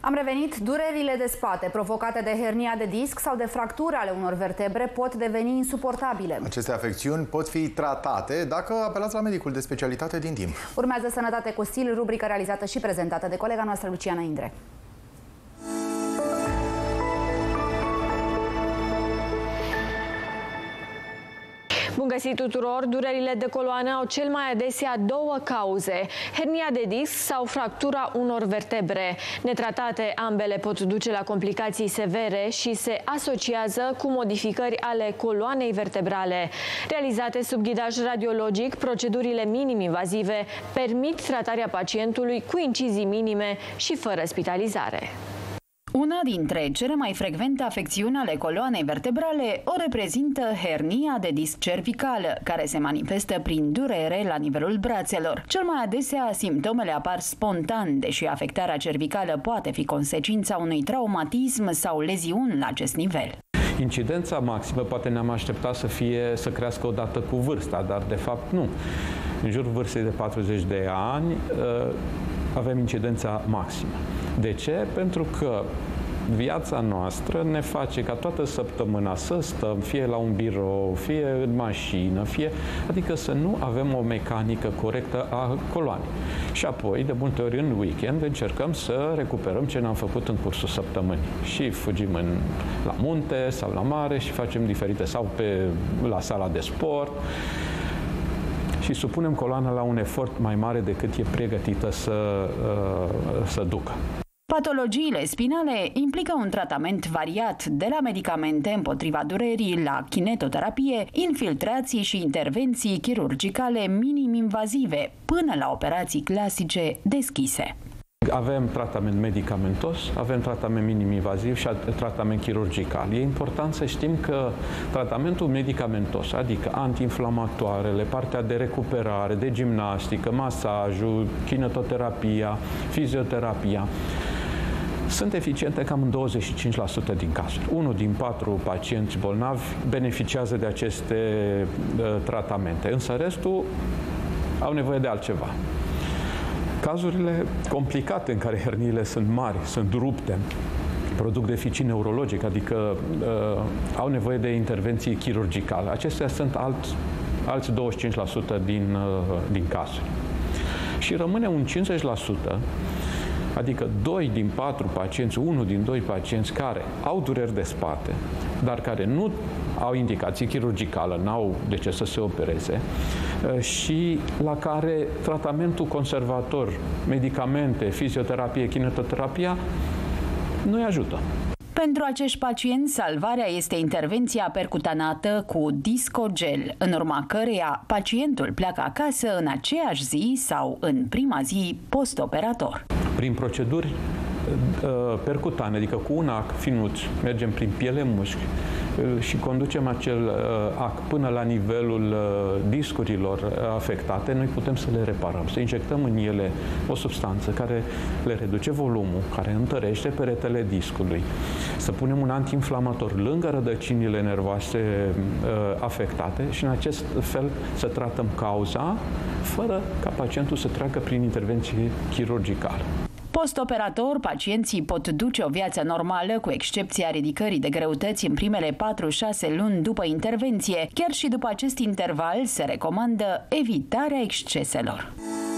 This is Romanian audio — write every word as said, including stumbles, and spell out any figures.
Am revenit. Durerile de spate provocate de hernia de disc sau de fracturi ale unor vertebre pot deveni insuportabile. Aceste afecțiuni pot fi tratate dacă apelați la medicul de specialitate din timp. Urmează Sănătate cu Stil, rubrică realizată și prezentată de colega noastră Luciana Indre. Bun găsit tuturor! Durerile de coloană au cel mai adesea două cauze: hernia de disc sau fractura unor vertebre. Netratate, ambele pot duce la complicații severe și se asociază cu modificări ale coloanei vertebrale. Realizate sub ghidaj radiologic, procedurile minim-invazive permit tratarea pacientului cu incizii minime și fără spitalizare. Una dintre cele mai frecvente afecțiuni ale coloanei vertebrale o reprezintă hernia de disc cervical, care se manifestă prin durere la nivelul brațelor. Cel mai adesea, simptomele apar spontan, deși afectarea cervicală poate fi consecința unui traumatism sau leziuni la acest nivel. Incidența maximă poate ne-am așteptat să fie să crească odată cu vârsta, dar de fapt nu. În jurul vârstei de patruzeci de ani avem incidența maximă. De ce? Pentru că viața noastră ne face ca toată săptămâna să stăm fie la un birou, fie în mașină, fie, adică să nu avem o mecanică corectă a coloanei. Și apoi, de multe ori în weekend, încercăm să recuperăm ce n-am făcut în cursul săptămânii. Și fugim în, la munte sau la mare și facem diferite, sau pe, la sala de sport, și supunem coloana la un efort mai mare decât e pregătită să, să ducă. Patologiile spinale implică un tratament variat, de la medicamente împotriva durerii, la kinetoterapie, infiltrații și intervenții chirurgicale minim-invazive, până la operații clasice deschise. Avem tratament medicamentos, avem tratament minim-invaziv și tratament chirurgical. E important să știm că tratamentul medicamentos, adică antiinflamatoarele, partea de recuperare, de gimnastică, masajul, kinetoterapia, fizioterapia, sunt eficiente cam în douăzeci și cinci la sută din cazuri. Unul din patru pacienți bolnavi beneficiază de aceste uh, tratamente, însă restul au nevoie de altceva. Cazurile complicate în care herniile sunt mari, sunt rupte, produc deficit neurologic, adică uh, au nevoie de intervenții chirurgicale. Acestea sunt alt, alți douăzeci și cinci la sută din, uh, din cazuri. Și rămâne un cincizeci la sută, adică doi din patru pacienți, unul din doi pacienți care au dureri de spate, dar care nu au indicații chirurgicale, n-au de ce să se opereze, și la care tratamentul conservator, medicamente, fizioterapie, kinetoterapia, nu-i ajută. Pentru acești pacienți, salvarea este intervenția percutanată cu discogel, în urma căreia pacientul pleacă acasă în aceeași zi sau în prima zi postoperator. Prin proceduri percutane, adică cu un ac finuț, mergem prin piele, mușchi și conducem acel ac până la nivelul discurilor afectate, noi putem să le reparăm, să injectăm în ele o substanță care le reduce volumul, care întărește peretele discului, să punem un antiinflamator lângă rădăcinile nervoase afectate și în acest fel să tratăm cauza fără ca pacientul să treacă prin intervenție chirurgicală. Postoperator, pacienții pot duce o viață normală, cu excepția ridicării de greutăți în primele patru șase luni după intervenție. Chiar și după acest interval se recomandă evitarea exceselor.